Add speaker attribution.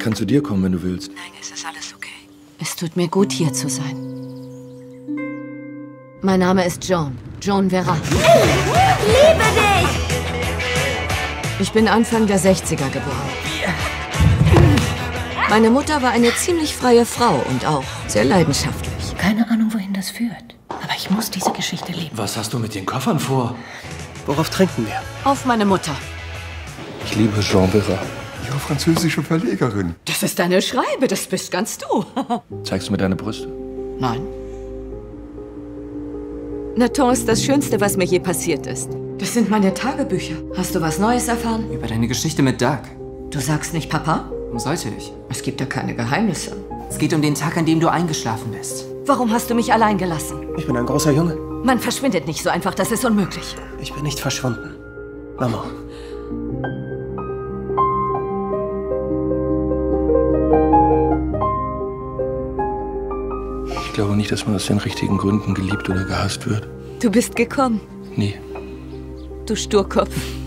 Speaker 1: kann zu dir kommen, wenn du willst.
Speaker 2: Nein, es ist alles okay. Es tut mir gut, hier zu sein. Mein Name ist Joan. Joan Vera.
Speaker 3: Ich liebe dich!
Speaker 2: Ich bin Anfang der 60er geboren. Meine Mutter war eine ziemlich freie Frau und auch sehr leidenschaftlich.
Speaker 3: Keine Ahnung, wohin das führt. Aber ich muss diese Geschichte leben.
Speaker 1: Was hast du mit den Koffern vor?
Speaker 4: Worauf trinken wir?
Speaker 2: Auf meine Mutter.
Speaker 1: Ich liebe Jean Vera.
Speaker 5: Ihre französische Verlegerin.
Speaker 2: Das ist deine Schreibe, das bist ganz du.
Speaker 1: Zeigst du mir deine Brüste?
Speaker 2: Nein. Nathan ist das Schönste, was mir je passiert ist. Das sind meine Tagebücher. Hast du was Neues erfahren?
Speaker 6: Über deine Geschichte mit Doug.
Speaker 2: Du sagst nicht Papa?
Speaker 6: Warum sollte ich?
Speaker 2: Es gibt ja keine Geheimnisse.
Speaker 6: Es geht um den Tag, an dem du eingeschlafen bist.
Speaker 2: Warum hast du mich allein gelassen?
Speaker 4: Ich bin ein großer Junge.
Speaker 2: Man verschwindet nicht so einfach, das ist unmöglich.
Speaker 4: Ich bin nicht verschwunden. Mama.
Speaker 1: Ich glaube nicht, dass man aus den richtigen Gründen geliebt oder gehasst wird.
Speaker 2: Du bist gekommen.
Speaker 1: Nie.
Speaker 2: Du Sturkopf.